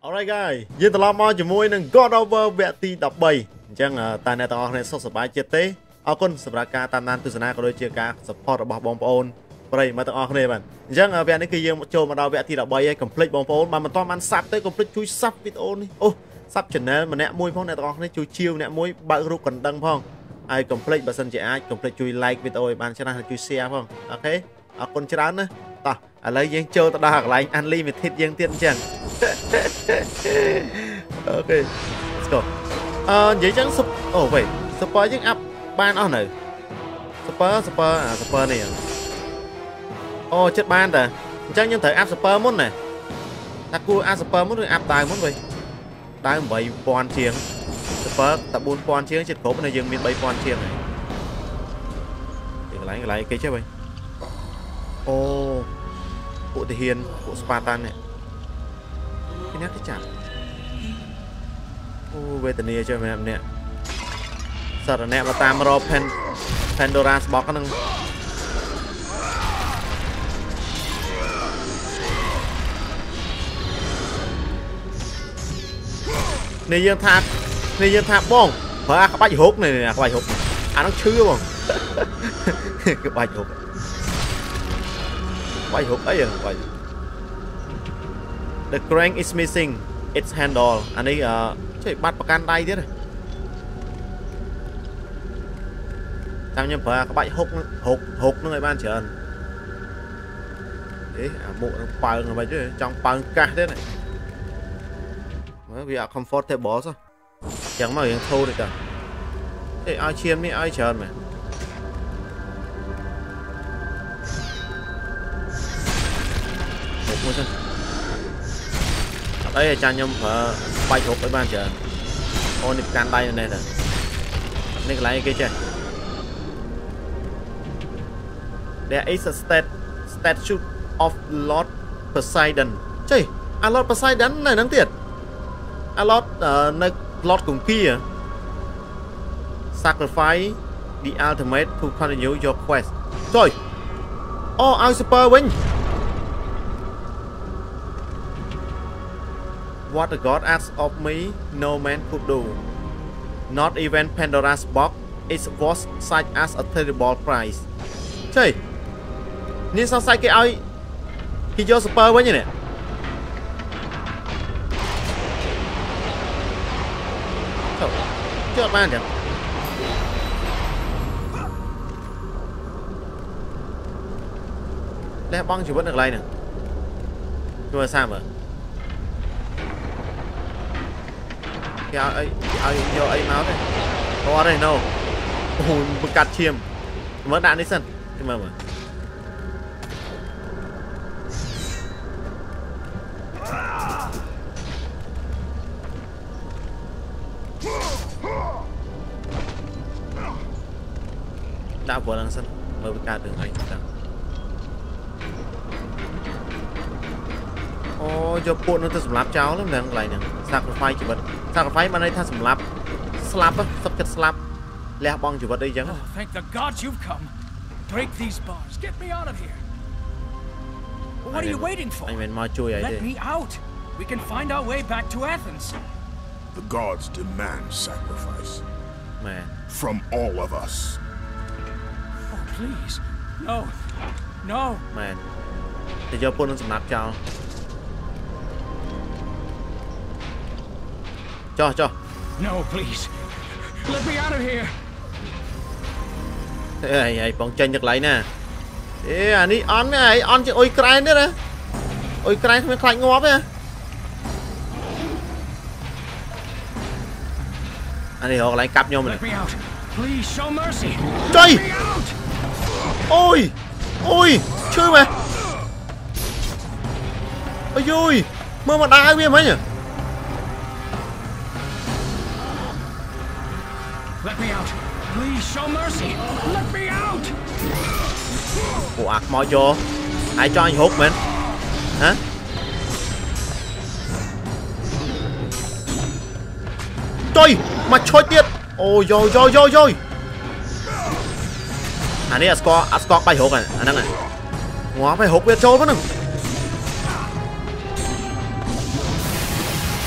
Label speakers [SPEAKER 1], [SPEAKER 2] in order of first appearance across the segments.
[SPEAKER 1] Alright guys យើងត្រឡប់មកជាមួយនឹង God Over វគ្គទី 13 អញ្ចឹងតើអ្នកទាំងអស់គ្នាសុខសប្បាយចិត្តទេអរគុណសម្រាប់ការតាមដានទស្សនាក៏ដូចជាការ support របស់បងប្អូនប្រិយមិត្តទាំងអស់គ្នាបាទអញ្ចឹងវគ្គនេះគឺយើងចូលមកដល់វគ្គទី 13 ហើយកុំភ្លេចបងប្អូនបានមិនទាន់បាន sub ទេកុំភ្លេចជួយ sub វីដេអូនេះអូ sub channel ម្នាក់មួយផងអ្នកទាំងអស់គ្នាជួយជាវម្នាក់មួយបើករូបកណ្ដឹងផងហើយកុំភ្លេចបើសិនជាអាចកុំភ្លេចជួយ like វីដេអូឲ្យបានច្រើនហើយជួយ share ផងអូខេអរគុណច្រើនណាតោះឥឡូវយើងចូលទៅដល់កន្លែង unlimited យើងទៀតអញ្ចឹងអូខេ let's go និយាយចឹងអូ wait super យើង up បានអស់នៅ super នេះអូចិត្តបានតាអញ្ចឹងយើងត្រូវ up super មុនណាថាគួរ up super មុនឬ up ដើមមុនវិញដើម 8000 ជាង super តែ 4000 ជាងចិត្តគ្រប់នៅយើងមាន 3000 ជាងហើយកន្លែងគេចេះវិញអូពួកទាហានពួកស្ប៉ាតាននេះគេណាគេចាប់អូវេទនាចេះម្នាក់សត្វអ្នកមកតាមរក Pandora's Box ហ្នឹងនេះយើងថាបងប្រើអាក្បាច់រុកនេះអាក្បាច់រុកអានោះឈឺបងក្បាច់រុកអីហ្នឹងបាច់ The crank is missing its handle អានេះជួយបាត់ប្រកាន់ដៃទៀតតាមខ្ញុំប្រើក្បាច់ហុកហ្នឹងឲ្យបានច្រើនអេអាមុខនឹងប៉ើងមិនទេចង់ប៉ើងកាសទៀតមើលវាអត់ comfortable សោះចឹងមករៀងធូរនេះតាអេឲ្យឈាមនេះឲ្យច្រើនមែនមួយសិនអត់អីចាញ់ខ្ញុំប្រើបាច់រុកឲ្យបានច្រើនអូនេះកាន់ដៃនេះតានេះកន្លែងគេចេះ There is a statue of Lord Poseidon ចេះអា Lord Poseidon នៅហ្នឹងទៀតអា Lord នៅ Lord គង្គី Sacrifice the ultimate to continue your quest ចុយអូឲ្យ super វិញWhat the god asks of me, no man could do. Not even Pandora's box, it was such as a terrible price. Chơi, nên sao sai cái ai khi vô super với như này? Chưa ban chẳng? Đây băng chỉ vẫn được lại nè. Nhưng mà sao mà? ai vô ai máu đây có đây đâu một cắt chìm mới đạn đi sân nhưng mà đã vừa đang sân mới bị cắt đường anh ô cho cuộn nó sầm lạp cháo lắm đang lại nè sacrifice chỉ vật sacrifice mà đây tha sầm lạp slap á sắp chết slap lẹ bong chỉ vật đây chẳng
[SPEAKER 2] thank the gods you've come break these bars get me out of here what are you waiting for
[SPEAKER 1] anh mà chui ấy
[SPEAKER 2] let me out we can find our way back to Athens
[SPEAKER 3] the gods demand sacrifice
[SPEAKER 1] man
[SPEAKER 3] from all of us
[SPEAKER 2] oh please no
[SPEAKER 1] man thì cho cuộn nó sầm lạp cháo cho
[SPEAKER 2] no please let me out of here
[SPEAKER 1] ai bóng tranh được lấy nè ê à ní on này on chứ ôi cray nữa nè ôi cray không phải ngóp nè anh đi họ lại cặp nhau mình chơi ôi chơi mà ôi ôi mơ mà đai với mấy nhỉ
[SPEAKER 2] Let me out. Please show mercy. Let me out.
[SPEAKER 1] Ủa ạc mò vô. Ai cho anh hút mình? Hả? Trời, mà chơi tiệt. Ôi rồi. Anh ấy Ascot bay hút này, anh đang này. Ngó phải hút biết trôi mất nè.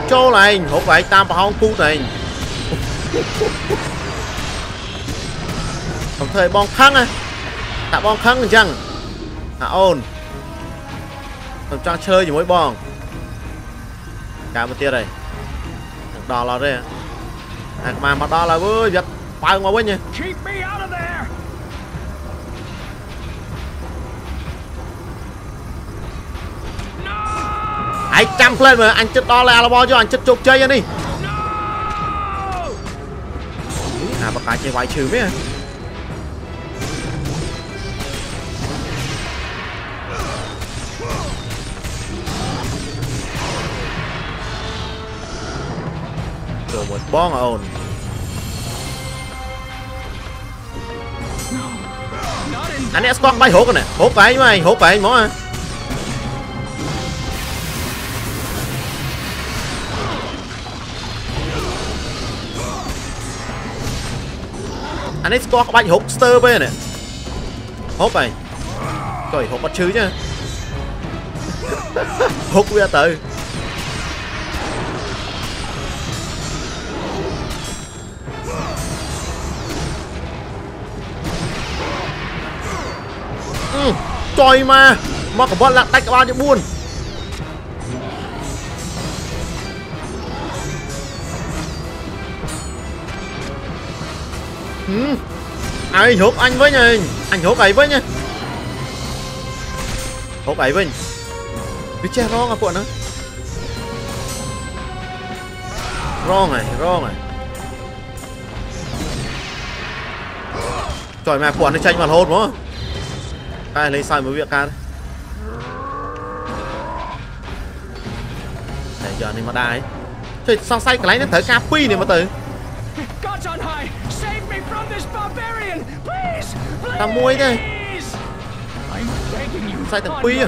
[SPEAKER 1] trâu này hộp vậy tam bà hông cu này đồng thời bong khăn à tạ bong khăn chăng hả ôn tầm trang chơi gì mỗi bong cả một tia đây đỏ là đây mà đỏ là với vật bao ngồi với nhỉ anh trăm lên mà anh chết đo là bo cho anh chết chụp chơi đi à bác cái chơi vài trừ mấy rồi một bong ồn anh ấy squat bay hốt rồi nè hốt vậy mày hốt vậy mỏ à anh ấy có bánh hút stir bên này hốt này trời hốt bắt chứ nhá hút ra tự trời mà cả bọn lạc tách bao nhiêu buồn ai hút anh với nha anh hút ấy với nha hút ấy với cái che ron à bọn nó ron này trời mẹ bọn nó tranh vào hốt đúng không ai lấy sai một việc ca đấy để giờ này mà đai trời sao say cái lấy nó thở ca quy này mà từ ta muối đây sai thằng quy à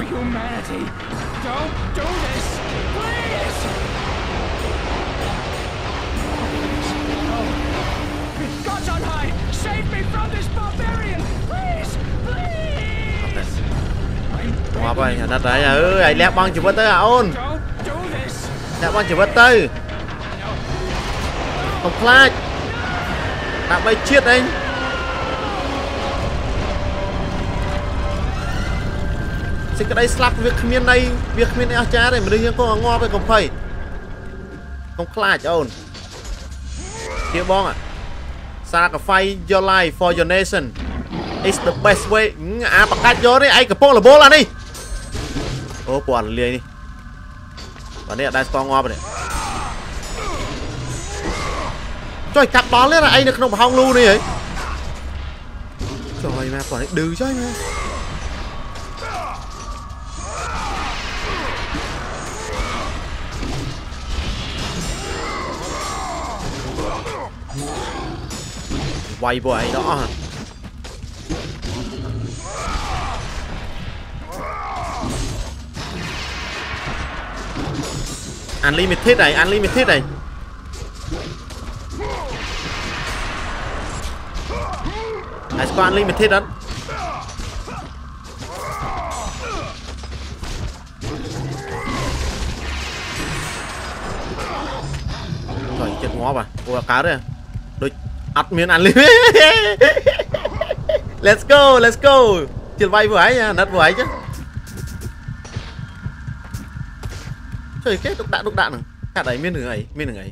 [SPEAKER 1] ngọc ơi nó đấy ơi lẹp băng chụp tới à ôn lẹp băng chụp tới không flash tạm bay chiết anh xin cái đây slap việc miền này cha này mà đương nhiên có ngon với không phải không flash cho ôn kia bong à sacrifice your life for your nation it's the best way à bạc cát vô đấy ai cả bong là bố là đi ô quả liền đi và đây là đai spawn ngon này trời cặp đó lên là anh được không hong lu đi ấy trời mà quả này đừ cho anh mà quay vậy đó hả unlimited này hãy có unlimited đó rồi chết ngó mà ủa cá đấy đôi ắt miếng unlimited let's go chuyện bay vừa ấy nha nát vừa ấy chứ trời cái đục đạn cả đấy miếng người ấy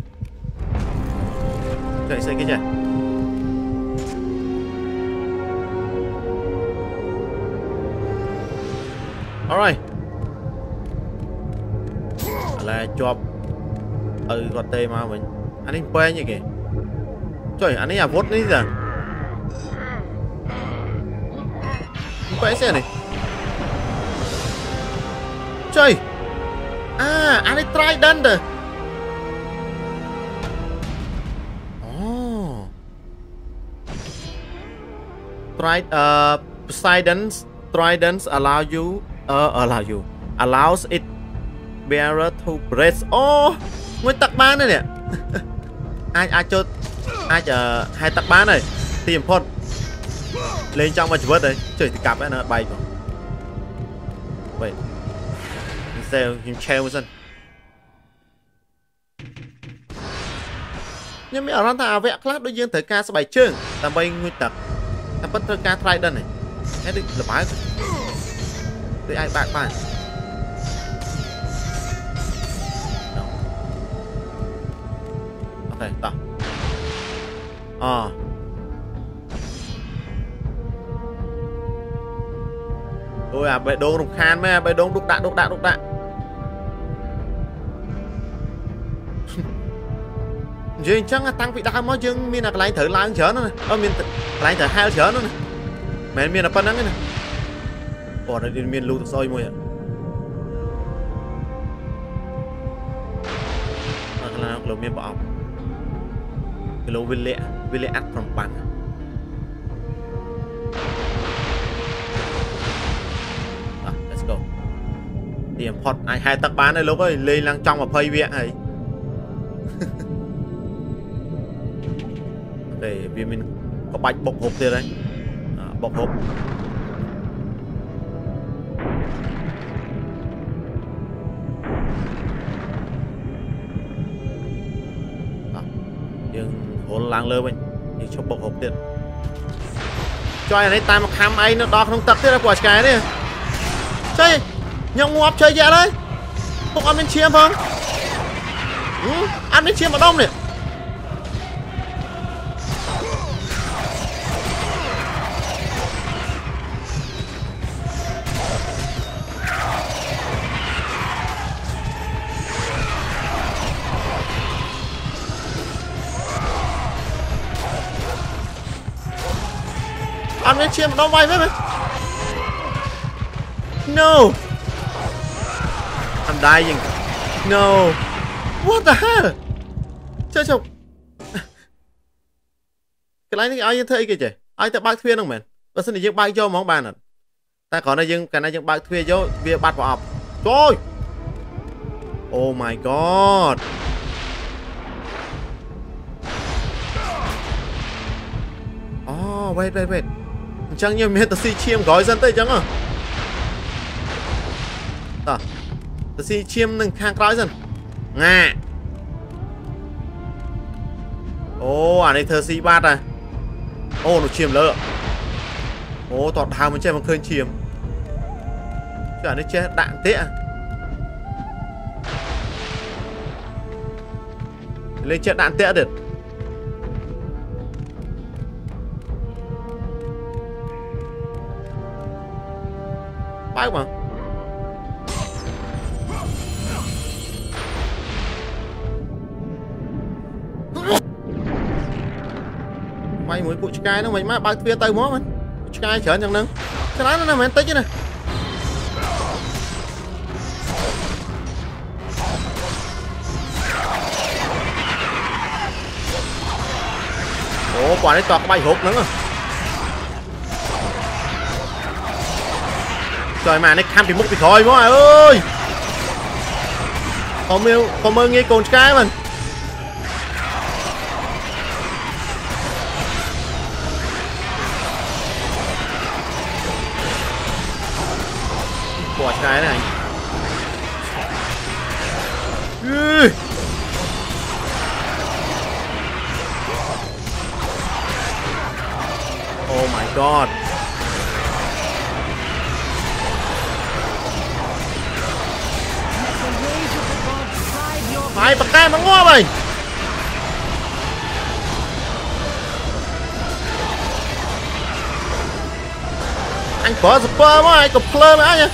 [SPEAKER 1] trời xây cái gì alright là job gọt tê mà mình anh ấy quen như kìa trời anh ấy à vốt đấy giờ quen xe này trời à anh ấy trident rồi Tridents allows it bearer to breathe. Oh, nguyên tắc bán này nè. ai cho ai chờ hai tắc bán này tìm phone lên trong mà chỉ vớt đấy trời thì cặp ấy nó bay rồi vậy xem hình treo dân nhưng mà ở đó ta vẽ class đối dương tới ca sẽ bài chương tạm bay nguy tật tạm bất thơ ca try đơn này hết đi là bái để ai bạn bạn ok tao ôi à bệ đôn đục khan mấy bệ đôn đục đạn dương chắc là tăng vị đau mới dương miền là lại thử lại chở nó này miền lại thử hai chở nó này mẹ miền là phân nắng này còn đây miền lưu soi môi ạ là lô miền bỏ cái lô viên lệ ăn from bắn let's go điểm hot ai hai tắc bán đây lúc ấy lên lăng trong và phơi viện ấy để vì mình có bạch bọc hộp tiền đấy bọc hộp nhưng hồn làng lơ mình thì cho bọc hộp tiền cho anh ấy tam một ham ấy nó đo không tập thế là quả cái đấy chơi nhông ngọc chơi dạ đấy không ăn bên chiêm không ăn bên chiêm ở đông này ăn bên chiêm đâu bay với mày no I'm dying no what the hell chơi chồng cái này thì ai thấy kìa chứ ai ta bác thuyền không mày bớt xin dương bác cho món bàn à ta còn đây dương cái này dương bác thuyền cho việc bắt vào học rồi oh my god oh wait chẳng như miền tây si chiêm gói dân tây chẳng à tao tây si chiêm nâng khang gói dân nga anh này thơ si bát à nó chiêm lỡ tọt hào mình chơi mà khơi chiêm chứ anh ấy chơi đạn tệ lên chơi đạn tệ được bác mà mày mới bụi sky nó mày má bác phía tay mó mình sky chở chẳng nâng cái đó nó nằm tích chứ này quả đấy toàn bay hộp lắm rồi trời mà nó cam thì múc thì thôi mọi ơi có mơ nghe cồn sky mình quả sky này oh my god phải bật tay mà ngon mày anh có super mà anh có play mà nhá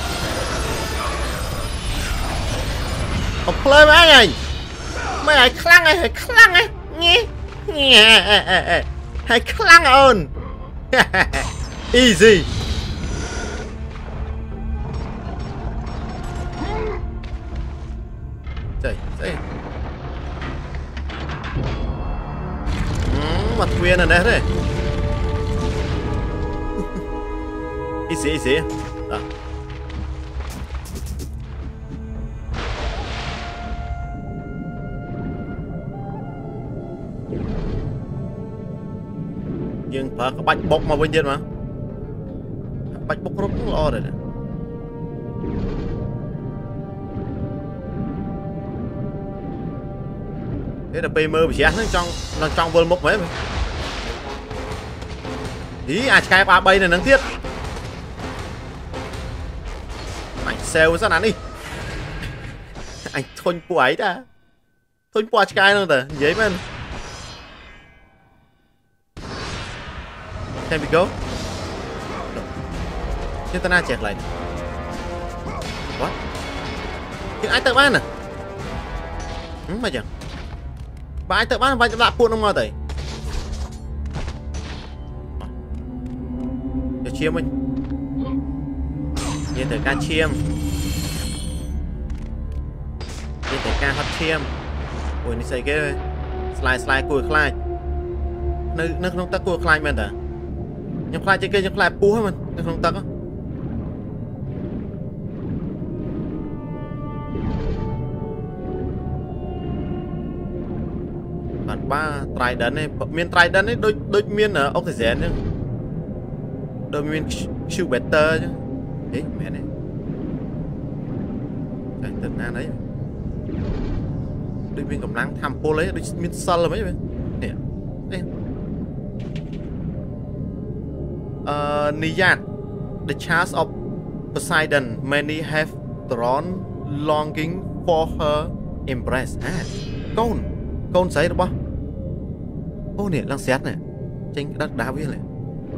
[SPEAKER 1] có play mà anh mày hãy khăng ấy nghe hãy khăng ơn easy trời mặt quyền này đấy easy đó nhưng phải có bạch bốc mà bên trên mà bạch bốc rất lo rồi nè thế là mơ bị chết nó trong vườn mốc mấy ý cái ba bay này nắng thiết anh sale rất nắn đi anh thôn của ấy đã thôn qua cái luôn rồi giấy men can we go chúng ta na chẹt lại what nhưng ai tự bán à mà chẳng và ai tự bán và lạ cuộn không ngờ tới cho chiêm mình nhìn thấy ca chiêm nhìn thấy ca hot chiêm ui nó xây cái slide cùi slide nó không tắt cùi slide mình à nhưng slide trên kia nhưng slide pu hết mình nó không tắt á bản ba trident này miền trident này đôi miền ở oxygen nữa đôi miền siêu better chứ ấy mẹ này cái từ na đấy đôi miền cầm nắng tham cô lấy đôi miền sun là mấy vậy nè đây Niyan the child of Poseidon many have drawn longing for her embrace con sấy được không ô nè đang xét này trên đất đá viên này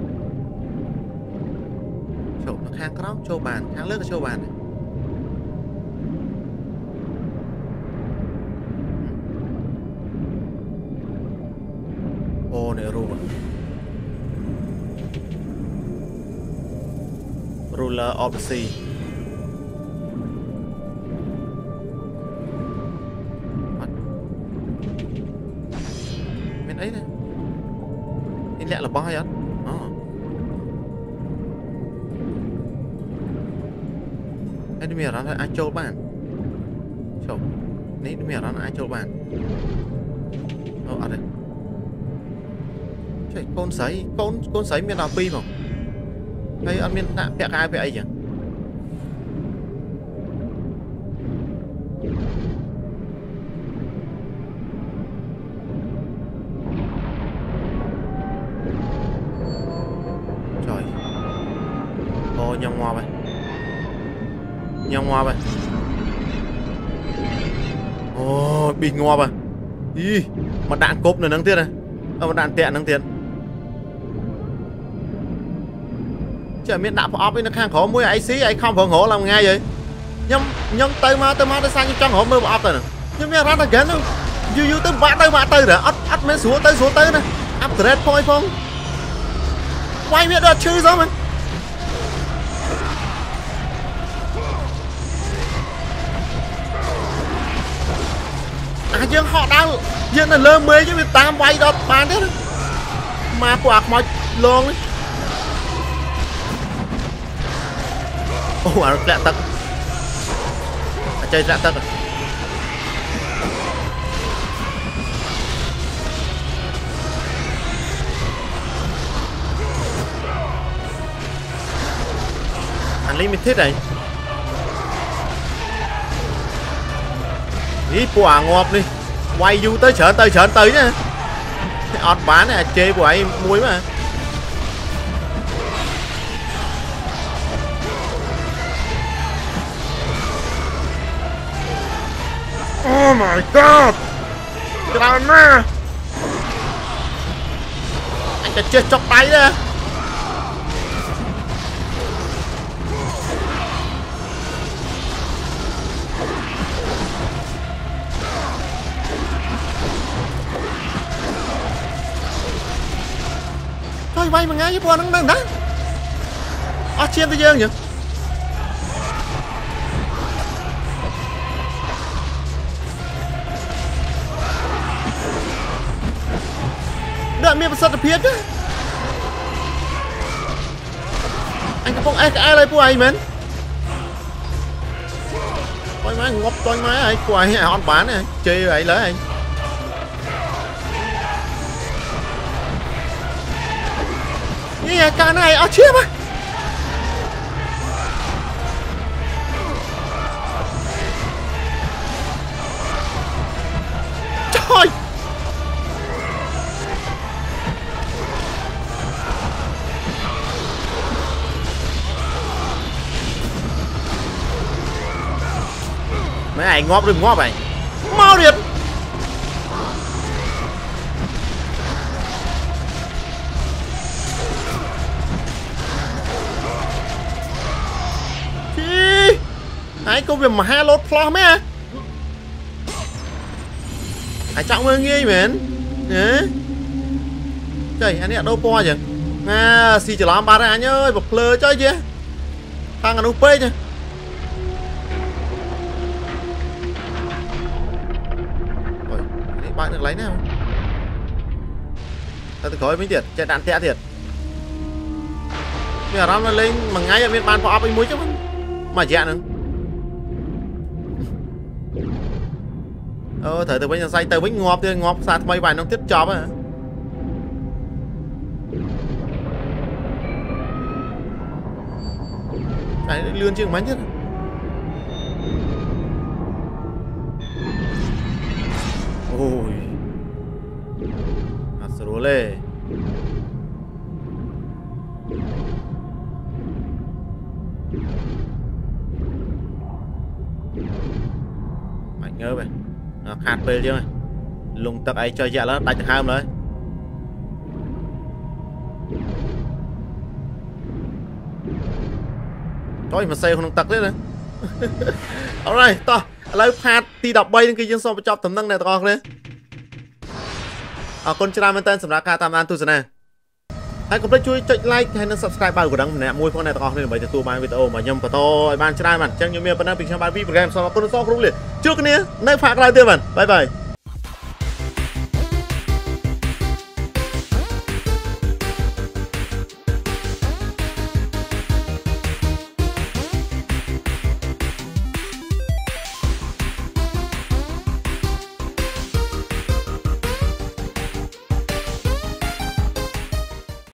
[SPEAKER 1] chỗ nó khang cái đó châu bàn khang lớn cái châu bàn này ô nè ruler of the sea ấy này in lẽ là boss á enemy đó là ai trâu bàn trâu enemy đó là ai trâu bàn ở đây trời con sấy miền nào pi mà hay ăn miền nạ bẹ ai vậy chứ nhau ngoa vậy ô bị ngoa vậy ý mà đạn cốp này nắng tiết này mà đạn tẹn nắng tiết chả miễn đạn ốp ấy nó khang khổ mũi ấy xí ấy không phượng hổ làm ngay vậy nhưng tới mà tới sang trong hổ mưa ốp rồi nè nhưng mà ra là kén luôn dù tới bạ rồi ắt mới xuống tới nè áp stress thôi không quay biết được chứ sao mà dương họ đang dương là lơ mê chứ việc tam quay đó bàn thế mà quạt mọi luôn ấy ô à lẹ tật chơi lẹ tật unlimited này ý quả ngọt đi quay du tới chởn nhá ọt bán này chê của ấy muối mà oh my god cái nào anh ta chết chọc tay đó bay mà ngay với bọn nó đấy chiên tới dương nhỉ đợi miệng sật được phiết chứ anh có ai lấy của ai mến coi máy ngọc coi máy ấy của ai hòn bán này chơi ấy lấy anh nghe cả này ở chiếm á trời mấy ảnh ngóp đừng ngóp này mau điện chi ai có việc mà hai lốt flo mấy à ai trọng hơn nghe mến nè trời anh ấy đâu po chứ à xì chỉ làm ba ra anh ơi bọc lơ chơi chứ thằng anh up chứ rồi bạn được lấy nào ta khỏi mấy tiền chạy đạn tẻ thiệt bây giờ nó lên mà ngay ở bên bàn phó anh muối chứ mà dạ nữa thời từ bây giờ say từ bánh ngọt thì ngọt sạt mấy bài nó tiếp chọc á cái lươn chứ mấy nhất ôi sửa lê mạnh ngơ vậy hạt về chưa lùng tập ấy cho dạ nó đánh hai đấy có mà xe không tặc đấy nè alright to lấy hạt thì đọc bay cái dân xong cho tầm năng này to đấy con chào mình tên sầm lá ca tam an tu nè hãy cùng chui like hay subscribe bài của đăng nè môi phong này to nên bảyตัวban video mà nhầm và to ban chào mình chẳng như miền Bắc Nam bình thường ban video game sau đó con so không liền trước cái này nơi phạt lại tiêu mình bye bye